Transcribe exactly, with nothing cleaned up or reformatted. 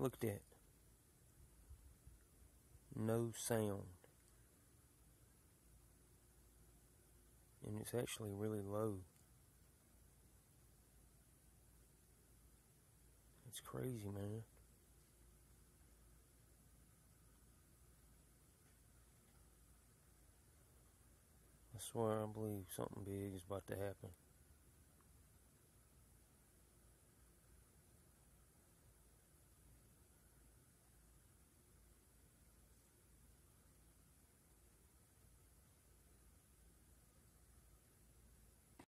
Look at that. No sound. And it's actually really low. It's crazy, man. I swear I believe something big is about to happen.